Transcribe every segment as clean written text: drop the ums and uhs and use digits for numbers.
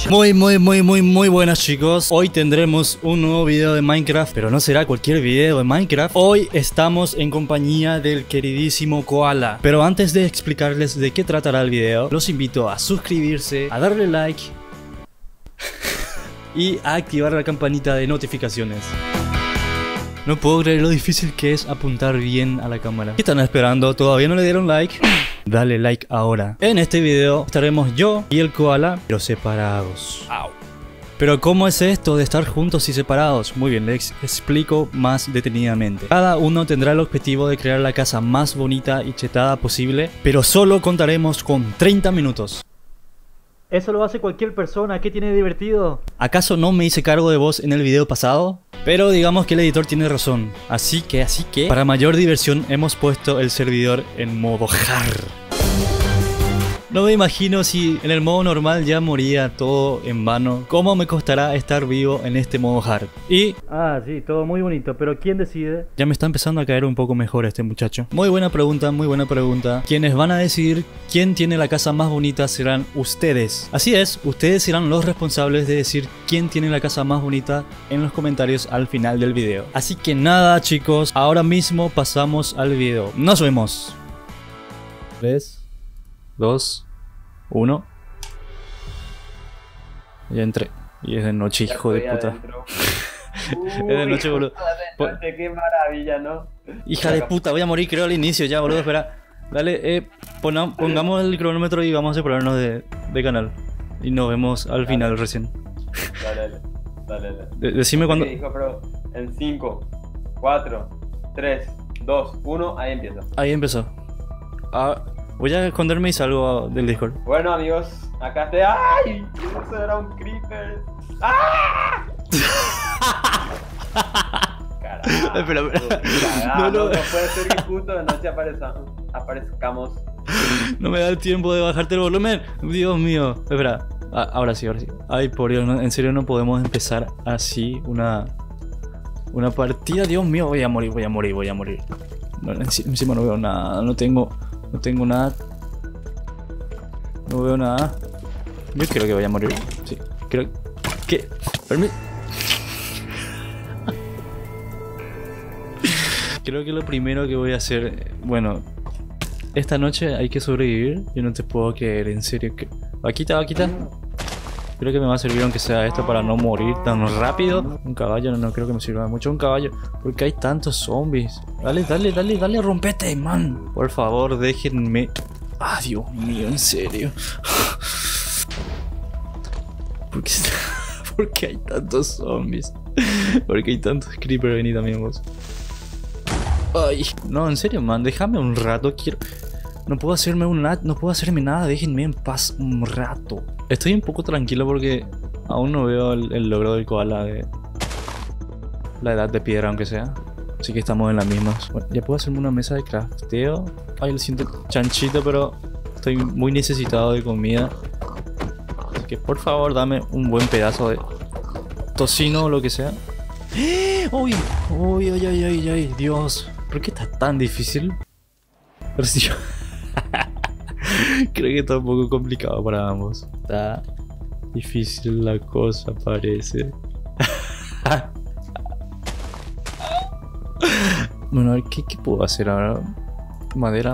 Muy buenas, chicos. Hoy tendremos un nuevo video de Minecraft, pero no será cualquier video de Minecraft. Hoy estamos en compañía del queridísimo Koala. Pero antes de explicarles de qué tratará el video, los invito a suscribirse, a darle like y a activar la campanita de notificaciones. No puedo creer lo difícil que es apuntar bien a la cámara. ¿Qué están esperando? ¿Todavía no le dieron like? Dale like ahora. En este video estaremos yo y el Koala, pero separados. Au. Pero ¿cómo es esto de estar juntos y separados? Muy bien, les explico más detenidamente. Cada uno tendrá el objetivo de crear la casa más bonita y chetada posible, pero solo contaremos con 30 minutos. Eso lo hace cualquier persona, ¿qué tiene de divertido? ¿Acaso no me hice cargo de vos en el video pasado? Pero digamos que el editor tiene razón. Así que, para mayor diversión hemos puesto el servidor en modo hard. No me imagino si en el modo normal ya moría todo en vano. ¿Cómo me costará estar vivo en este modo hard? Y... ah, sí, todo muy bonito, pero ¿quién decide? Ya me está empezando a caer un poco mejor este muchacho. Muy buena pregunta, muy buena pregunta. Quienes van a decidir quién tiene la casa más bonita serán ustedes. Así es, ustedes serán los responsables de decir quién tiene la casa más bonita en los comentarios al final del video. Así que nada, chicos, ahora mismo pasamos al video. Nos vemos. 3, 2, 1. Ya entré. Y es de noche, hijo de puta. Es de noche, boludo. Qué maravilla, ¿no? Hija de puta, voy a morir creo al inicio ya, boludo. Espera. Dale, pongamos el cronómetro y vamos a separarnos de canal. Y nos vemos al final recién. Dale. Decime cuándo. Dijo, pero en 5, 4, 3, 2, 1, ahí empieza. Ahí empezó. Voy a esconderme y salgo del Discord. Bueno, amigos, acá estoy. ¡Ay! Eso era un creeper. ¡Ah! Carajo. Espera. No puede ser que justo de noche aparezcamos. No me da el tiempo de bajarte el volumen. Dios mío. Espera. Ahora sí. Ay, por Dios, en serio no podemos empezar así una partida. Dios mío, voy a morir. No, encima no veo nada. No tengo nada. No veo nada. Yo creo que voy a morir. Sí, creo que... Creo que lo primero que voy a hacer... Bueno, esta noche hay que sobrevivir. Yo no te puedo creer, en serio. Vaquita. Creo que me va a servir aunque sea esto para no morir tan rápido. Un caballo, no creo que me sirva mucho un caballo. Porque hay tantos zombies. Dale, rompete, man. Por favor, déjenme. Ah, Dios mío, en serio. ¿Por qué hay tantos zombies? ¿Por qué hay tantos creepers? Vení también vos. Ay, no, en serio, man, déjame un rato. No puedo hacerme nada, déjenme en paz un rato. Estoy un poco tranquilo porque aún no veo el logro del koala de la edad de piedra, aunque sea. Así que estamos en las mismas. Bueno, ya puedo hacerme una mesa de crafteo. Ay, lo siento chanchito, pero estoy muy necesitado de comida. Así que por favor dame un buen pedazo de tocino o lo que sea. ¡Uy! ¡Ay! Dios, ¿por qué está tan difícil? Pero si yo... Creo que está un poco complicado para ambos. Está difícil la cosa, parece. Bueno, a ver, ¿qué puedo hacer ahora? Madera.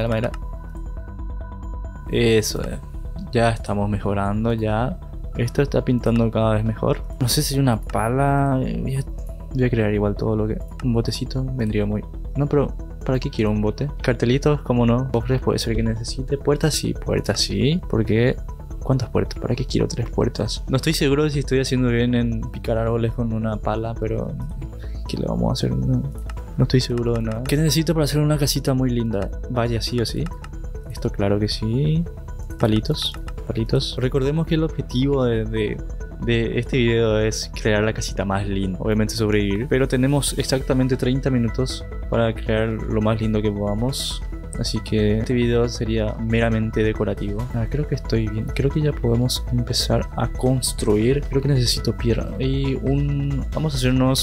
Eso es. Ya estamos mejorando, ya. Esto está pintando cada vez mejor. No sé si hay una pala. Voy a crear igual todo lo que... Un botecito vendría muy... No, pero... ¿Para qué quiero un bote? Cartelitos, cómo no. Cofres puede ser que necesite. Puertas sí. Porque... ¿Cuántas puertas? ¿Para qué quiero 3 puertas? No estoy seguro de si estoy haciendo bien en picar árboles con una pala, pero... ¿Qué le vamos a hacer? No estoy seguro de nada. ¿Qué necesito para hacer una casita muy linda? Vaya, sí o sí. Esto claro que sí. Palitos. Recordemos que el objetivo de este video es crear la casita más linda. Obviamente sobrevivir. Pero tenemos exactamente 30 minutos para crear lo más lindo que podamos. Así que este video sería meramente decorativo. Creo que estoy bien. Creo que ya podemos empezar a construir. Creo que necesito piedra. Y vamos a hacernos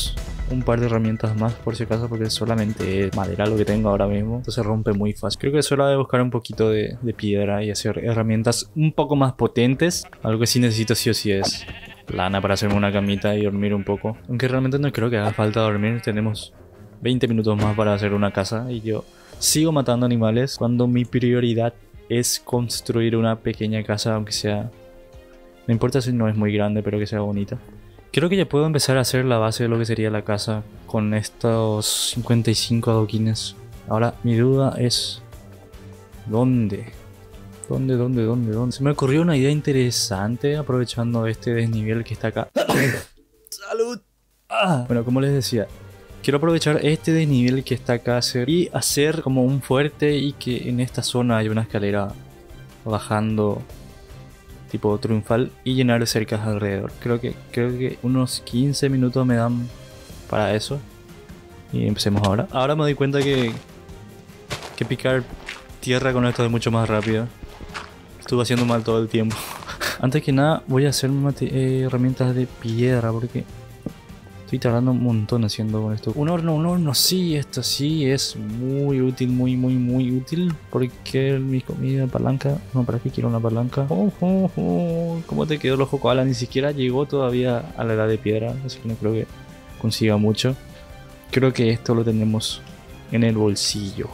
un par de herramientas más por si acaso, porque solamente es madera lo que tengo ahora mismo, entonces rompe muy fácil. Creo que es hora de buscar un poquito de piedra y hacer herramientas un poco más potentes. Algo que sí necesito sí o sí es lana para hacerme una camita y dormir un poco. Aunque realmente no creo que haga falta dormir, tenemos 20 minutos más para hacer una casa y yo sigo matando animales cuando mi prioridad es construir una pequeña casa, aunque sea... No importa si no es muy grande, pero que sea bonita. Creo que ya puedo empezar a hacer la base de lo que sería la casa con estos 55 adoquines. Ahora, mi duda es... ¿Dónde? ¿Dónde? Se me ocurrió una idea interesante aprovechando este desnivel que está acá. ¡Salud! Bueno, como les decía, quiero aprovechar este desnivel que está acá y hacer como un fuerte y que en esta zona haya una escalera bajando tipo triunfal y llenar de cercas alrededor. Creo que unos 15 minutos me dan para eso. Y empecemos ahora. Ahora me doy cuenta que picar tierra con esto es mucho más rápido. Estuve haciendo mal todo el tiempo. Antes que nada voy a hacer herramientas de piedra porque estoy tardando un montón haciendo con esto. Un horno, sí, esto sí es muy útil, muy útil. Porque mi comida, palanca, no, ¿para qué quiero una palanca? ¿Cómo te quedó el ojo koala? Ni siquiera llegó todavía a la edad de piedra, así que no creo que consiga mucho. Creo que esto lo tenemos en el bolsillo.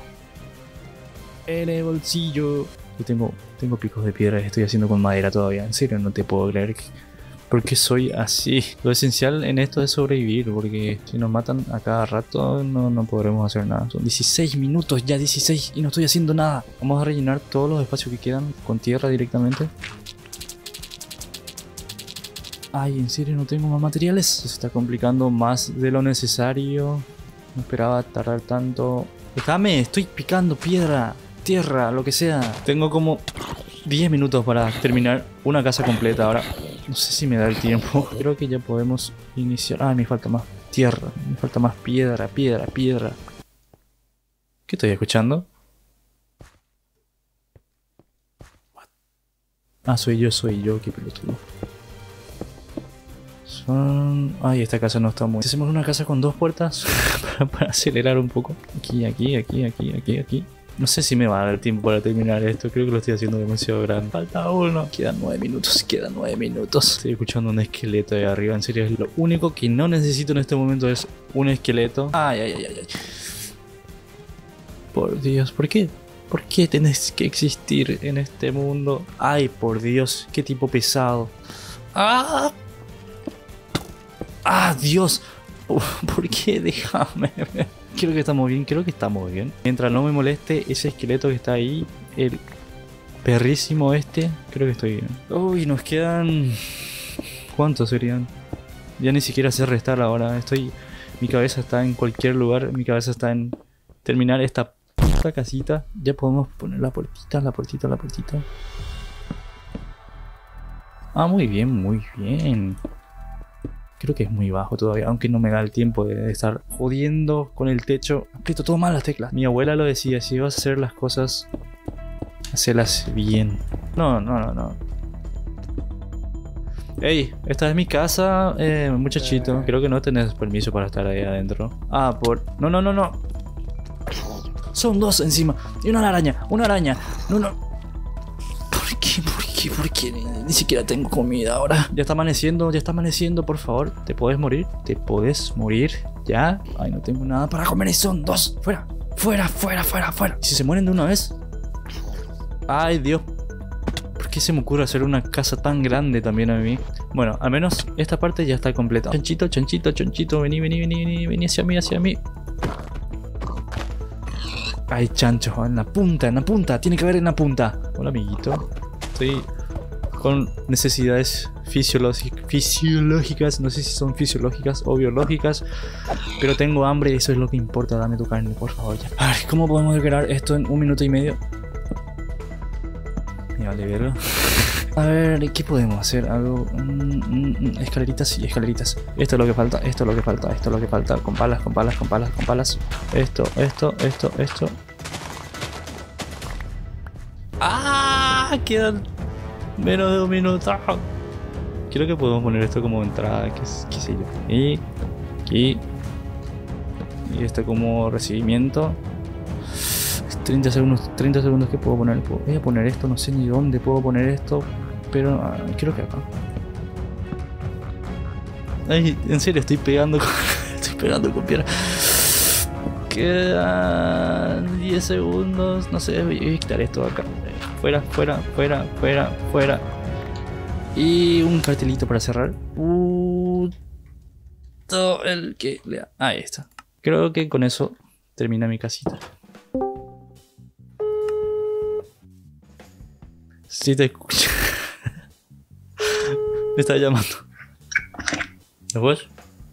Yo tengo picos de piedra que estoy haciendo con madera todavía. En serio, no te puedo creer ¿por qué soy así? Lo esencial en esto es sobrevivir, porque si nos matan a cada rato no podremos hacer nada. Son 16 minutos, ya 16, y no estoy haciendo nada. Vamos a rellenar todos los espacios que quedan con tierra directamente. Ay, en serio no tengo más materiales. Se está complicando más de lo necesario. No esperaba tardar tanto. Déjame, estoy picando piedra, tierra, lo que sea. Tengo como 10 minutos para terminar una casa completa ahora. No sé si me da el tiempo. Creo que ya podemos iniciar. Ah, me falta más tierra. Me falta más piedra. ¿Qué estoy escuchando? Ah, soy yo, qué pelotudo. Ay, esta casa no está muy... Hacemos una casa con 2 puertas para acelerar un poco. Aquí. No sé si me va a dar tiempo para terminar esto. Creo que lo estoy haciendo demasiado grande. Falta uno. Quedan 9 minutos. Estoy escuchando un esqueleto ahí arriba. En serio, es lo único que no necesito en este momento es un esqueleto. Ay. Por Dios, ¿por qué? ¿Por qué tenés que existir en este mundo? Ay, por Dios, qué tipo pesado. Dios. ¿Por qué? Déjame ver. Creo que estamos bien. Mientras no me moleste ese esqueleto que está ahí, el perrísimo este, creo que estoy bien. Uy, nos quedan... ¿Cuántos serían? Ya ni siquiera sé restar ahora. Mi cabeza está en cualquier lugar. Mi cabeza está en terminar esta puta casita. Ya podemos poner la puertita. Ah, muy bien. Creo que es muy bajo todavía, aunque no me da el tiempo de estar jodiendo con el techo. Aprieto todo mal las teclas. Mi abuela lo decía, si vas a hacer las cosas, hacelas bien. No. Ey, esta es mi casa, muchachito. Creo que no tenés permiso para estar ahí adentro. No. Son 2 encima. Y una araña. No. ¿Por qué? Ni siquiera tengo comida ahora. Ya está amaneciendo, por favor. ¿Te podés morir? ¿Ya? Ay, no tengo nada para comer y son 2. Fuera. ¿Y si se mueren de una vez? Ay, Dios. ¿Por qué se me ocurre hacer una casa tan grande también a mí? Bueno, al menos esta parte ya está completa. Chanchito, vení hacia mí. Ay, chancho, en la punta. Tiene que haber en la punta. Hola, amiguito. Estoy con necesidades fisiológicas. No sé si son fisiológicas o biológicas, pero tengo hambre y eso es lo que importa. Dame tu carne, por favor, ya. A ver, ¿cómo podemos lograr esto en 1 minuto y medio? Me vale verlo. A ver, ¿qué podemos hacer? Algo... escaleritas. Esto es lo que falta. Con palas. Esto. Quedan menos de 1 minuto. Creo que podemos poner esto como entrada, qué sé yo. Y aquí. y este como recibimiento. 30 segundos que puedo poner. Voy a poner esto, no sé ni dónde puedo poner esto, pero creo que acá. Ay, en serio, estoy pegando con piedra. Quedan 10 segundos, no sé, voy a quitar esto de acá. Fuera. Y un cartelito para cerrar. Todo el que lea. Ahí está. Creo que con eso termina mi casita. Sí te escucho. Me está llamando. ¿Después?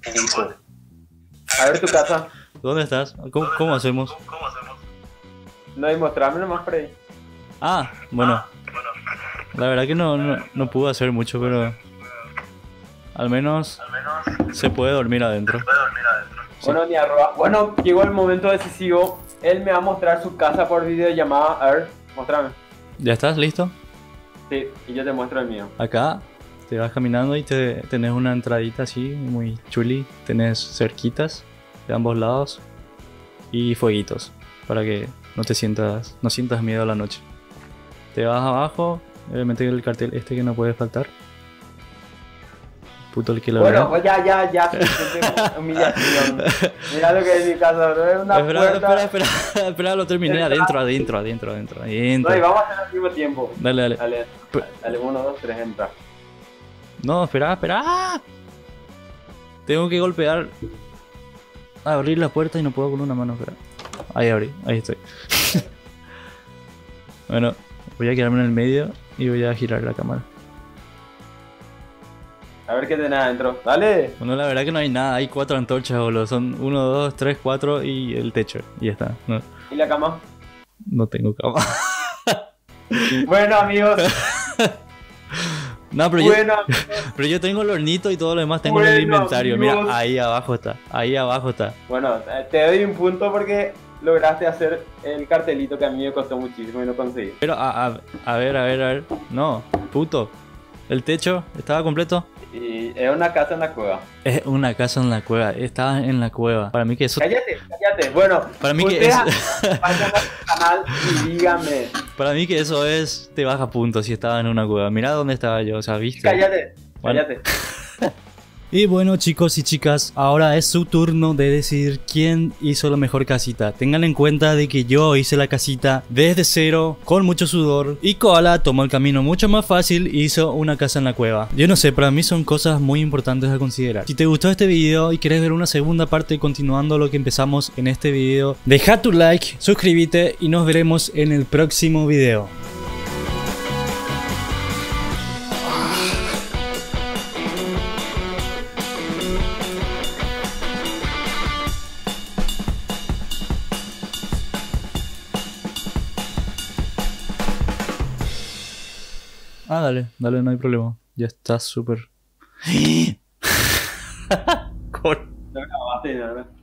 A ver tu casa. ¿Dónde estás? ¿Cómo hacemos? No, y mostrarme nomás por ahí. Ah, bueno. La verdad que no pude hacer mucho, pero al menos se puede dormir adentro. Sí. Bueno, ni arroba. Bueno, llegó el momento decisivo. Él me va a mostrar su casa por videollamada. A ver, mostrame. ¿Ya estás listo? Sí, y yo te muestro el mío. Acá te vas caminando y tenés una entradita así muy chuli. Tenés cerquitas de ambos lados y fueguitos para que no sientas miedo a la noche. Te vas abajo, obviamente el cartel este que no puede faltar. Puto el que lo vea. Bueno, ya, humillación. Mira lo que es mi casa, bro. Es una puerta. Espera, lo terminé. Adentro. No, y vamos a hacer al mismo tiempo. Dale. Dale, 1, 2, 3, entra. No, espera. Tengo que golpear. Abrir la puerta y no puedo con una mano, espera. Ahí abrí, ahí estoy. Bueno, voy a quedarme en el medio y voy a girar la cámara. A ver qué tenés adentro. Dale. Bueno, la verdad que no hay nada, hay 4 antorchas, boludo. Son 1, 2, 3, 4 y el techo. Y ya está. ¿Y la cama? No tengo cama. Bueno, amigos. No, pero yo tengo el hornito y todo lo demás tengo en el inventario. Amigos. Mira, ahí abajo está. Bueno, te doy un punto porque lograste hacer el cartelito que a mí me costó muchísimo y no conseguí. Pero a ver. No, puto. ¿El techo estaba completo? Y es una casa en la cueva. Es una casa en la cueva. Estaba en la cueva. Para mí que eso... Cállate. Bueno, Para mí que ustedes es... vayan a su canal y díganme. Para mí que eso es... Te baja puntos si estaba en una cueva. Mirá dónde estaba yo, o sea, ¿viste? Cállate. Y bueno, chicos y chicas, ahora es su turno de decidir quién hizo la mejor casita. Tengan en cuenta de que yo hice la casita desde cero, con mucho sudor, y Koala tomó el camino mucho más fácil y hizo una casa en la cueva. Yo no sé, para mí son cosas muy importantes a considerar. Si te gustó este video y quieres ver una segunda parte continuando lo que empezamos en este video, deja tu like, suscríbete y nos veremos en el próximo video. Ah, dale, no hay problema. Ya está súper... No grabaste, ¿no?